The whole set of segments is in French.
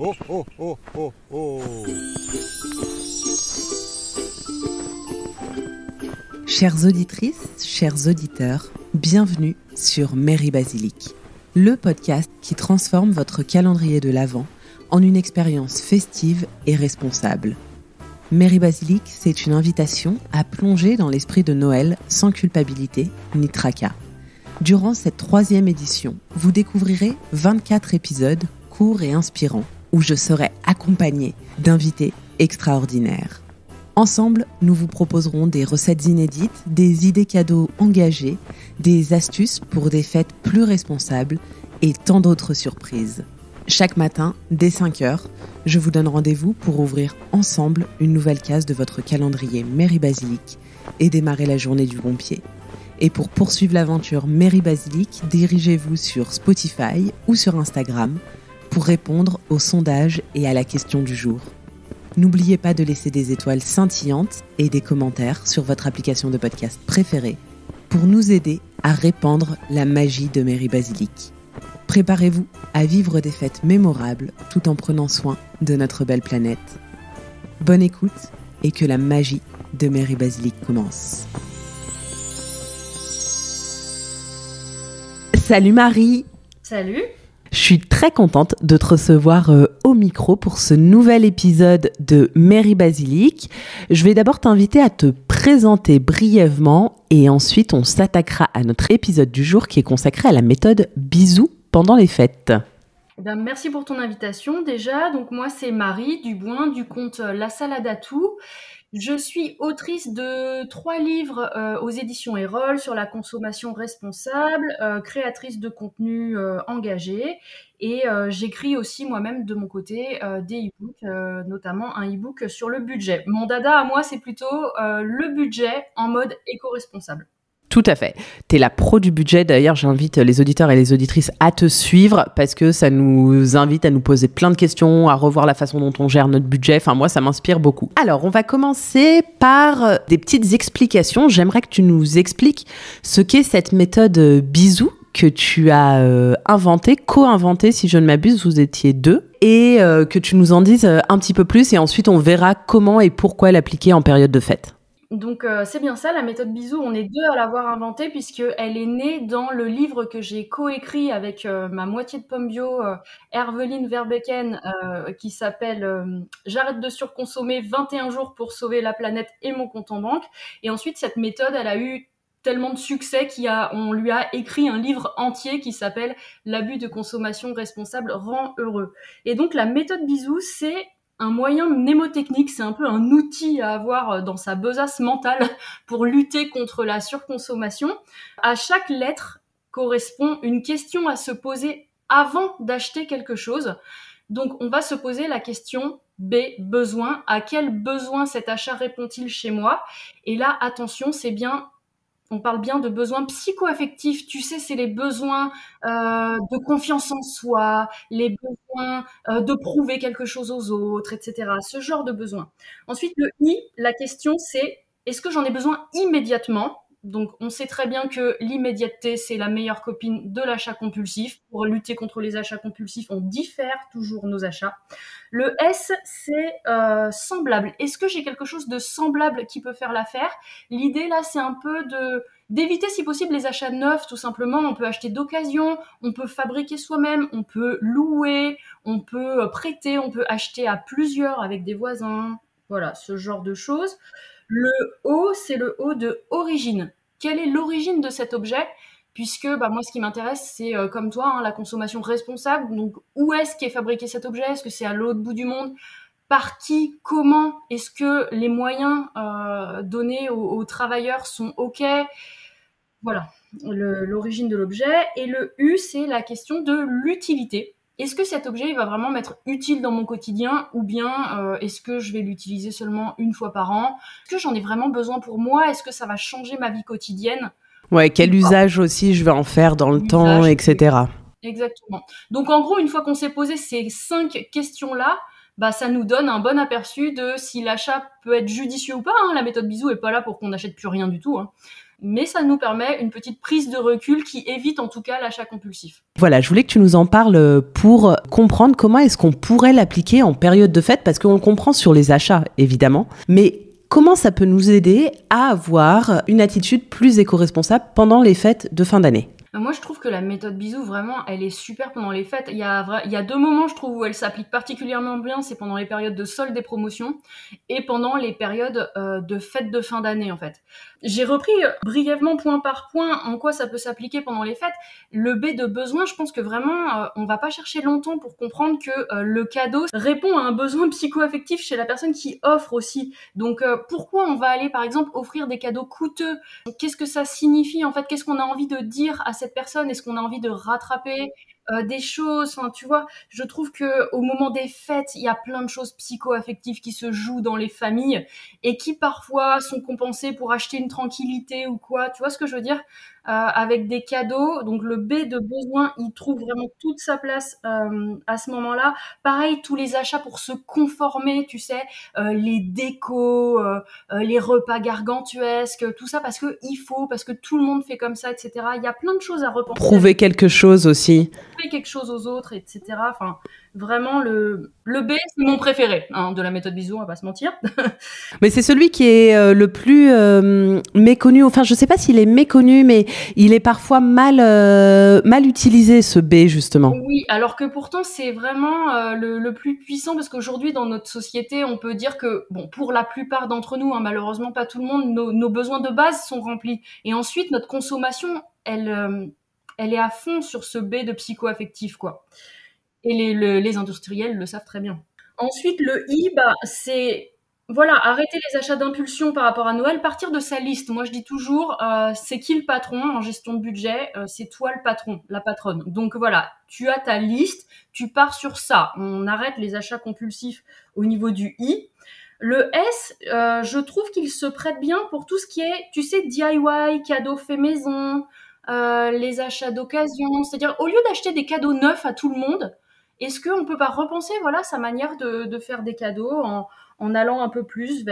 Oh, oh, oh, oh, oh. Chères auditrices, chers auditeurs, bienvenue sur Mairie Basilique, le podcast qui transforme votre calendrier de l'Avent en une expérience festive et responsable. Mairie Basilique, c'est une invitation à plonger dans l'esprit de Noël sans culpabilité ni tracas. Durant cette 3e édition, vous découvrirez 24 épisodes courts et inspirants où je serai accompagnée d'invités extraordinaires. Ensemble, nous vous proposerons des recettes inédites, des idées cadeaux engagées, des astuces pour des fêtes plus responsables et tant d'autres surprises. Chaque matin, dès 5h, je vous donne rendez-vous pour ouvrir ensemble une nouvelle case de votre calendrier Mairie Basilique et démarrer la journée du bon pied. Et pour poursuivre l'aventure Mairie Basilique, dirigez-vous sur Spotify ou sur Instagram pour répondre aux sondages et à la question du jour. N'oubliez pas de laisser des étoiles scintillantes et des commentaires sur votre application de podcast préférée pour nous aider à répandre la magie de Mairie Basilique. Préparez-vous à vivre des fêtes mémorables tout en prenant soin de notre belle planète. Bonne écoute et que la magie de Mairie Basilique commence. Salut Marie! Salut! Je suis très contente de te recevoir au micro pour ce nouvel épisode de Mairie Basilique. Je vais d'abord t'inviter à te présenter brièvement et ensuite on s'attaquera à notre épisode du jour qui est consacré à la méthode bisous pendant les fêtes. Merci pour ton invitation déjà. Donc moi c'est Marie Duboin du compte La Salade à Tout. Je suis autrice de 3 livres aux éditions Erol sur la consommation responsable, créatrice de contenu engagé et j'écris aussi moi-même de mon côté des e-books, notamment un e-book sur le budget. Mon dada à moi c'est plutôt le budget en mode éco-responsable. Tout à fait. Tu es la pro du budget. D'ailleurs, j'invite les auditeurs et les auditrices à te suivre parce que ça nous invite à nous poser plein de questions, à revoir la façon dont on gère notre budget. Enfin, moi, ça m'inspire beaucoup. Alors, on va commencer par des petites explications. J'aimerais que tu nous expliques ce qu'est cette méthode bisous que tu as inventée, co-inventée, si je ne m'abuse, vous étiez 2, et que tu nous en dises un petit peu plus et ensuite on verra comment et pourquoi l'appliquer en période de fête. Donc c'est bien ça, la méthode bisous, on est 2 à l'avoir inventée puisqu'elle est née dans le livre que j'ai coécrit avec ma moitié de pomme bio, Herveline Verbecken, qui s'appelle « J'arrête de surconsommer, 21 jours pour sauver la planète et mon compte en banque ». Et ensuite, cette méthode, elle a eu tellement de succès on lui a écrit un livre entier qui s'appelle « L'abus de consommation responsable rend heureux ». Et donc la méthode bisous, c'est un moyen mnémotechnique, c'est un peu un outil à avoir dans sa besace mentale pour lutter contre la surconsommation. À chaque lettre correspond une question à se poser avant d'acheter quelque chose. Donc on va se poser la question B, besoin. À quel besoin cet achat répond-il chez moi? Et là, attention, on parle bien de besoins psycho-affectifs. Tu sais, c'est les besoins de confiance en soi, les besoins de prouver quelque chose aux autres, etc. Ce genre de besoins. Ensuite, le I, la question, c'est est-ce que j'en ai besoin immédiatement? Donc, on sait très bien que l'immédiateté, c'est la meilleure copine de l'achat compulsif. Pour lutter contre les achats compulsifs, on diffère toujours nos achats. Le S, c'est semblable. Est-ce que j'ai quelque chose de semblable qui peut faire l'affaire? L'idée, là, c'est un peu d'éviter, si possible, les achats neufs, tout simplement. On peut acheter d'occasion, on peut fabriquer soi-même, on peut louer, on peut prêter, on peut acheter à plusieurs avec des voisins. Voilà, ce genre de choses. Le O, c'est le O de origine. Quelle est l'origine de cet objet? Puisque moi, ce qui m'intéresse, c'est comme toi, la consommation responsable. Donc, où est-ce qu'est fabriqué cet objet? Est-ce que c'est à l'autre bout du monde? Par qui? Comment? Est-ce que les moyens donnés aux travailleurs sont OK? Voilà, l'origine de l'objet. Et le U, c'est la question de l'utilité. Est-ce que cet objet il va vraiment m'être utile dans mon quotidien ou bien est-ce que je vais l'utiliser seulement une fois par an? Est-ce que j'en ai vraiment besoin pour moi? Est-ce que ça va changer ma vie quotidienne? Ouais, quel usage aussi je vais en faire dans le temps, etc. Exactement. Donc en gros, une fois qu'on s'est posé ces 5 questions-là, ça nous donne un bon aperçu de si l'achat peut être judicieux ou pas. La méthode bisous est pas là pour qu'on n'achète plus rien du tout. mais ça nous permet une petite prise de recul qui évite en tout cas l'achat compulsif. Voilà, je voulais que tu nous en parles pour comprendre comment est-ce qu'on pourrait l'appliquer en période de fête, parce qu'on le comprend sur les achats, évidemment, mais comment ça peut nous aider à avoir une attitude plus éco-responsable pendant les fêtes de fin d'année ? Moi, je trouve que la méthode bisou, vraiment, elle est super pendant les fêtes. Il y a 2 moments, je trouve, où elle s'applique particulièrement bien. C'est pendant les périodes de soldes et promotions et pendant les périodes de fêtes de fin d'année, en fait. J'ai repris brièvement, point par point, en quoi ça peut s'appliquer pendant les fêtes. Le B de besoin, je pense que vraiment, on va pas chercher longtemps pour comprendre que le cadeau répond à un besoin psycho-affectif chez la personne qui offre aussi. Donc, pourquoi on va aller, par exemple, offrir des cadeaux coûteux ? Qu'est-ce que ça signifie, en fait ? Qu'est-ce qu'on a envie de dire à cette personne? Est-ce qu'on a envie de rattraper des choses? Enfin, tu vois, je trouve que au moment des fêtes, il y a plein de choses psycho-affectives qui se jouent dans les familles et qui parfois sont compensées pour acheter une tranquillité ou quoi. Tu vois ce que je veux dire? Avec des cadeaux. Donc le B de besoin, il trouve vraiment toute sa place à ce moment-là. Pareil, tous les achats pour se conformer, tu sais, les décos, les repas gargantuesques, tout ça parce que tout le monde fait comme ça, etc. Il y a plein de choses à repenser. Prouver quelque chose aussi. Prouver quelque chose aux autres, etc. Enfin, vraiment, le B, c'est mon préféré de la méthode bisou, on va pas se mentir. Mais c'est celui qui est le plus méconnu. Enfin, je sais pas s'il est méconnu, mais il est parfois mal utilisé, ce B, justement. Oui, alors que pourtant, c'est vraiment le plus puissant parce qu'aujourd'hui, dans notre société, on peut dire que, bon, pour la plupart d'entre nous, malheureusement pas tout le monde, nos besoins de base sont remplis. Et ensuite, notre consommation, elle est à fond sur ce B de psycho-affectif, quoi. Et les industriels le savent très bien. Ensuite, le I, c'est voilà, arrêter les achats d'impulsion par rapport à Noël, partir de sa liste. Moi, je dis toujours, c'est qui le patron en gestion de budget? C'est toi le patron, la patronne. Donc voilà, tu as ta liste, tu pars sur ça. On arrête les achats compulsifs au niveau du I. Le S, je trouve qu'il se prête bien pour tout ce qui est, tu sais, DIY, cadeaux faits maison, les achats d'occasion. C'est-à-dire, au lieu d'acheter des cadeaux neufs à tout le monde, est-ce qu'on peut pas repenser, voilà, sa manière de faire des cadeaux en allant un peu plus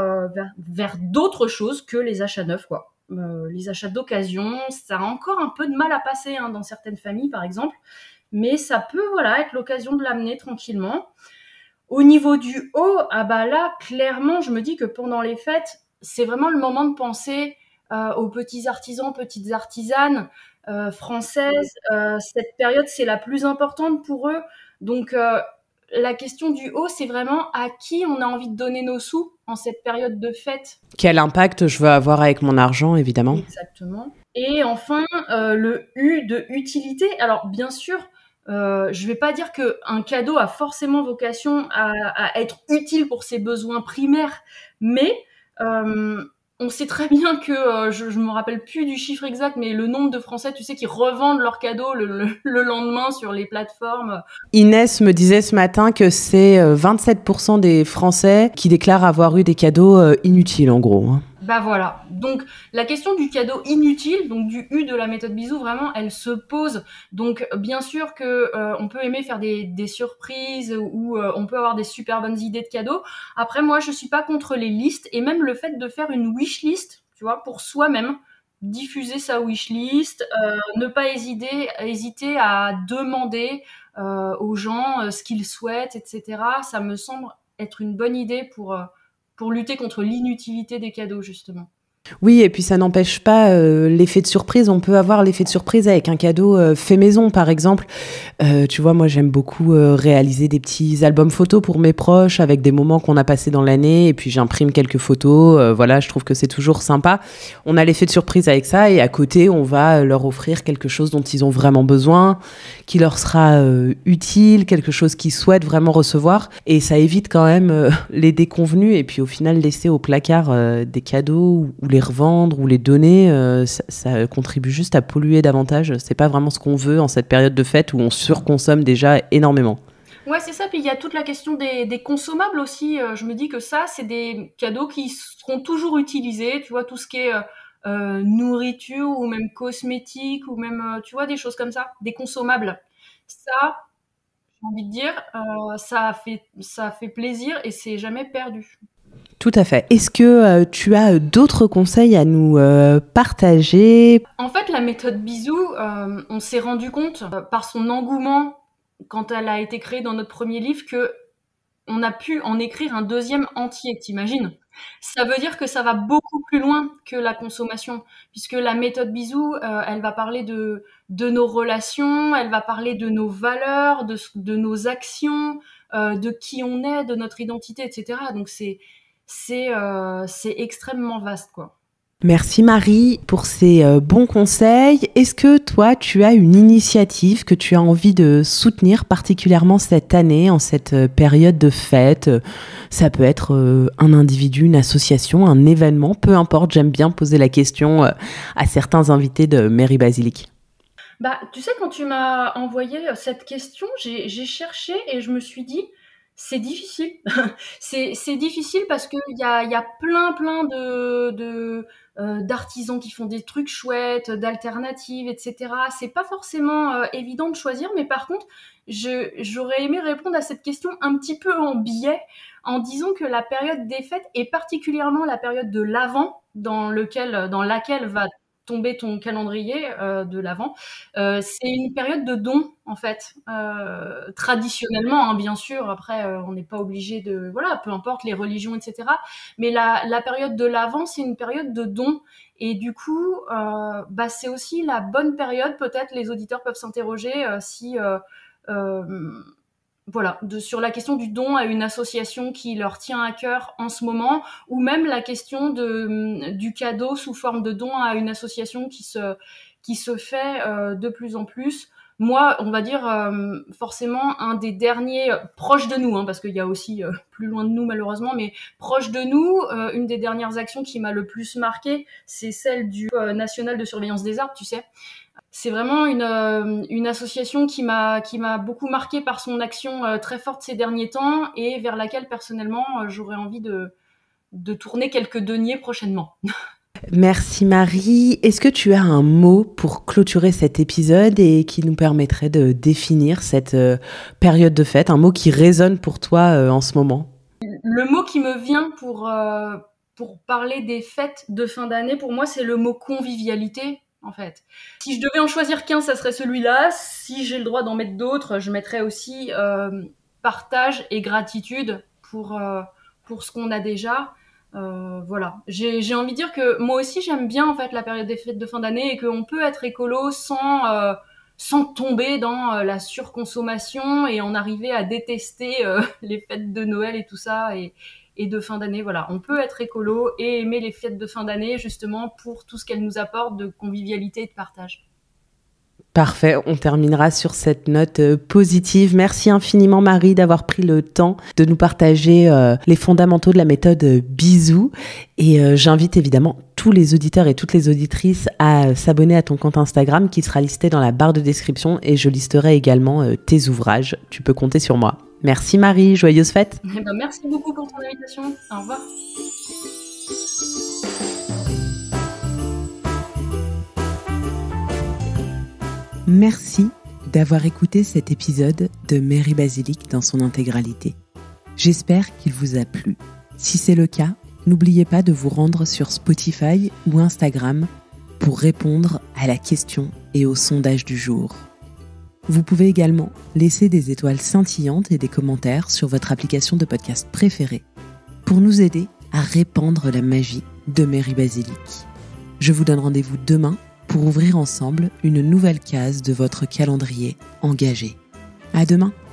vers d'autres choses que les achats neufs, quoi. Les achats d'occasion, ça a encore un peu de mal à passer dans certaines familles, par exemple, mais ça peut, voilà, être l'occasion de l'amener tranquillement. Au niveau du haut, là, clairement, je me dis que pendant les fêtes, c'est vraiment le moment de penser aux petits artisans, petites artisanes françaises. Cette période, c'est la plus importante pour eux. Donc, la question du haut, c'est vraiment à qui on a envie de donner nos sous en cette période de fête. Quel impact je veux avoir avec mon argent, évidemment. Exactement. Et enfin, le U de utilité. Alors, bien sûr, je vais pas dire qu'un cadeau a forcément vocation à être utile pour ses besoins primaires, mais on sait très bien que, je me rappelle plus du chiffre exact, mais le nombre de Français, tu sais, qui revendent leurs cadeaux le lendemain sur les plateformes. Inès me disait ce matin que c'est 27% des Français qui déclarent avoir eu des cadeaux inutiles, en gros. Voilà. Donc, la question du cadeau inutile, donc du U de la méthode bisou, vraiment, elle se pose. Donc, bien sûr que on peut aimer faire des surprises ou on peut avoir des super bonnes idées de cadeaux. Après, moi, je suis pas contre les listes et même le fait de faire une wish list, tu vois, pour soi-même, diffuser sa wish list, ne pas hésiter à demander aux gens ce qu'ils souhaitent, etc. Ça me semble être une bonne idée pour lutter contre l'inutilité des cadeaux, justement. Oui, et puis ça n'empêche pas l'effet de surprise. On peut avoir l'effet de surprise avec un cadeau fait maison, par exemple. Tu vois, moi, j'aime beaucoup réaliser des petits albums photos pour mes proches avec des moments qu'on a passés dans l'année. Et puis, j'imprime quelques photos. Voilà, je trouve que c'est toujours sympa. On a l'effet de surprise avec ça. Et à côté, on va leur offrir quelque chose dont ils ont vraiment besoin, qui leur sera utile, quelque chose qu'ils souhaitent vraiment recevoir. Et ça évite quand même les déconvenus. Et puis, au final, laisser au placard des cadeaux ou les revendre ou les donner, ça contribue juste à polluer davantage. C'est pas vraiment ce qu'on veut en cette période de fête où on surconsomme déjà énormément. Ouais, c'est ça. Puis il y a toute la question des consommables aussi. Je me dis que ça, c'est des cadeaux qui seront toujours utilisés. Tu vois, tout ce qui est nourriture ou même cosmétique ou même, tu vois, des choses comme ça, des consommables. Ça, j'ai envie de dire, ça fait plaisir et c'est jamais perdu. Tout à fait. Est-ce que tu as d'autres conseils à nous partager ? En fait, la méthode Bisou, on s'est rendu compte par son engouement quand elle a été créée dans notre premier livre que on a pu en écrire un deuxième entier, t'imagines ? Ça veut dire que ça va beaucoup plus loin que la consommation, puisque la méthode Bisou, elle va parler de nos relations, elle va parler de nos valeurs, de nos actions, de qui on est, de notre identité, etc. Donc c'est extrêmement vaste, quoi. Merci Marie pour ces bons conseils. Est-ce que toi, tu as une initiative que tu as envie de soutenir particulièrement cette année, en cette période de fête ? Ça peut être un individu, une association, un événement, peu importe. J'aime bien poser la question à certains invités de Mairie Basilique. Bah, tu sais, quand tu m'as envoyé cette question, j'ai cherché et je me suis dit, c'est difficile. C'est difficile parce qu'il y a plein d'artisans qui font des trucs chouettes, d'alternatives, etc. C'est pas forcément évident de choisir, mais par contre, j'aurais aimé répondre à cette question un petit peu en biais, en disant que la période des fêtes, et particulièrement la période de l'Avent, dans laquelle va tomber ton calendrier de l'Avent, c'est une période de don, en fait. Traditionnellement, hein, bien sûr, après, on n'est pas obligé de... Voilà, peu importe les religions, etc. Mais la période de l'Avent, c'est une période de don. Et du coup, c'est aussi la bonne période, peut-être, les auditeurs peuvent s'interroger si... voilà, sur la question du don à une association qui leur tient à cœur en ce moment, ou même la question du cadeau sous forme de don à une association qui se fait de plus en plus. Moi, on va dire forcément un des derniers proches de nous, hein, parce qu'il y a aussi plus loin de nous malheureusement, mais proche de nous, une des dernières actions qui m'a le plus marquée, c'est celle du National de surveillance des arbres, tu sais. C'est vraiment une association qui m'a beaucoup marquée par son action très forte ces derniers temps et vers laquelle personnellement j'aurais envie de tourner quelques deniers prochainement. Merci Marie. Est-ce que tu as un mot pour clôturer cet épisode et qui nous permettrait de définir cette période de fête, un mot qui résonne pour toi en ce moment ? Le mot qui me vient pour parler des fêtes de fin d'année, pour moi, c'est le mot convivialité. En fait, si je devais en choisir qu'un, ça serait celui-là. Si j'ai le droit d'en mettre d'autres, je mettrais aussi partage et gratitude pour ce qu'on a déjà. Voilà. J'ai envie de dire que moi aussi j'aime bien en fait la période des fêtes de fin d'année et qu'on peut être écolo sans tomber dans la surconsommation et en arriver à détester les fêtes de Noël et tout ça et de fin d'année. Voilà, on peut être écolo et aimer les fêtes de fin d'année justement pour tout ce qu'elles nous apportent de convivialité et de partage. Parfait, on terminera sur cette note positive. Merci infiniment Marie d'avoir pris le temps de nous partager les fondamentaux de la méthode Bisou. Et j'invite évidemment tous les auditeurs et toutes les auditrices à s'abonner à ton compte Instagram qui sera listé dans la barre de description et je listerai également tes ouvrages. Tu peux compter sur moi. Merci Marie, joyeuses fêtes. Merci beaucoup pour ton invitation. Au revoir. Merci d'avoir écouté cet épisode de Mairie Basilique dans son intégralité. J'espère qu'il vous a plu. Si c'est le cas, n'oubliez pas de vous rendre sur Spotify ou Instagram pour répondre à la question et au sondage du jour. Vous pouvez également laisser des étoiles scintillantes et des commentaires sur votre application de podcast préférée pour nous aider à répandre la magie de Mairie Basilique. Je vous donne rendez-vous demain pour ouvrir ensemble une nouvelle case de votre calendrier engagé. À demain!